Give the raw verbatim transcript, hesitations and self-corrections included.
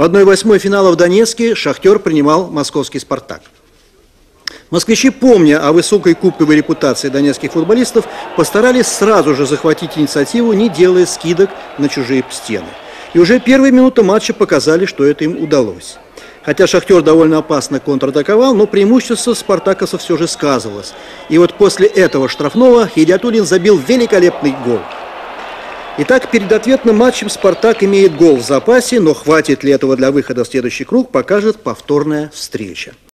В одной восьмой финала в Донецке «Шахтер» принимал московский «Спартак». Москвичи, помня о высокой кубковой репутации донецких футболистов, постарались сразу же захватить инициативу, не делая скидок на чужие стены. И уже первые минуты матча показали, что это им удалось. Хотя «Шахтер» довольно опасно контратаковал, но преимущество спартаковцев все же сказывалось. И вот после этого штрафного Хидиатуллин забил великолепный гол. Итак, перед ответным матчем «Спартак» имеет гол в запасе, но хватит ли этого для выхода в следующий круг, покажет повторная встреча.